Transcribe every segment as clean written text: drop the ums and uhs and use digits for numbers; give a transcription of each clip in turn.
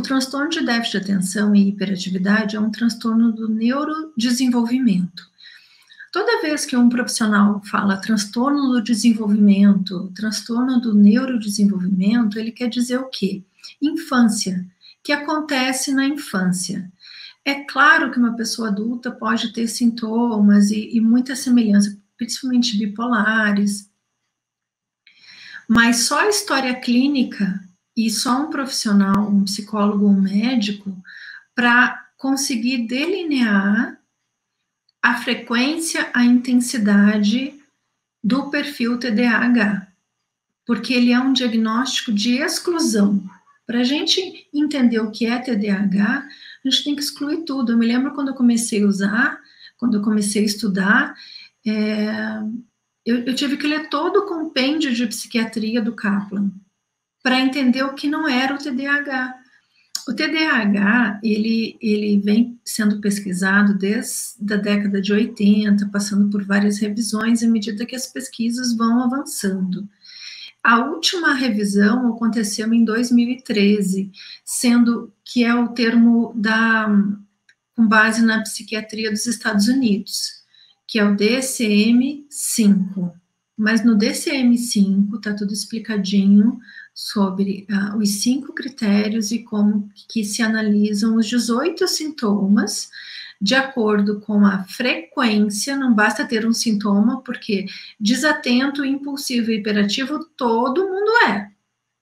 transtorno de déficit de atenção e hiperatividade é um transtorno do neurodesenvolvimento. Toda vez que um profissional fala transtorno do desenvolvimento, transtorno do neurodesenvolvimento, ele quer dizer o quê? Infância, que acontece na infância. É claro que uma pessoa adulta pode ter sintomas e muita semelhança, principalmente bipolares, mas só a história clínica e só um profissional, um psicólogo ou um médico, para conseguir delinear a frequência, a intensidade do perfil TDAH, porque ele é um diagnóstico de exclusão. Para a gente entender o que é TDAH, a gente tem que excluir tudo. Eu me lembro quando eu comecei a usar, quando eu comecei a estudar, eu tive que ler todo o compêndio de psiquiatria do Kaplan para entender o que não era o TDAH. O TDAH, ele vem sendo pesquisado desde a década de 80, passando por várias revisões à medida que as pesquisas vão avançando. A última revisão aconteceu em 2013, sendo que é o termo com base na psiquiatria dos Estados Unidos, que é o DSM-5. Mas no DSM-5 está tudo explicadinho sobre os 5 critérios e como que se analisam os 18 sintomas de acordo com a frequência. Não basta ter um sintoma, porque desatento, impulsivo e hiperativo todo mundo é.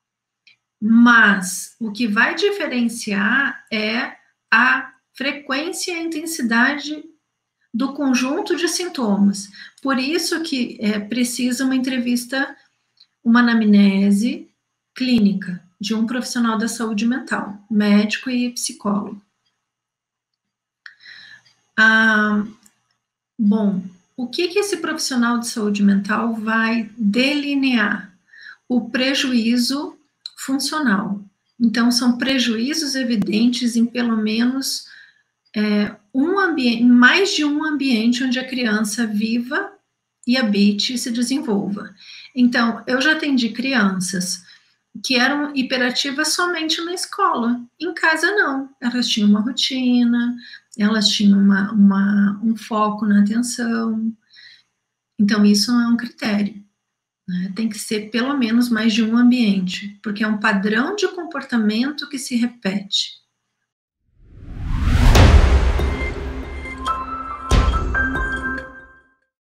Mas o que vai diferenciar é a frequência e a intensidade do conjunto de sintomas. Por isso que é precisa uma entrevista, uma anamnese clínica de um profissional da saúde mental, médico e psicólogo. Bom, o que esse profissional de saúde mental vai delinear? O prejuízo funcional. Então, são prejuízos evidentes em pelo menos mais de um ambiente onde a criança viva e habite e se desenvolva. Então, eu já atendi crianças que eram hiperativas somente na escola. Em casa, não. Elas tinham uma rotina, elas tinham um foco na atenção. Então, isso não é um critério, né? Tem que ser pelo menos mais de um ambiente, porque é um padrão de comportamento que se repete.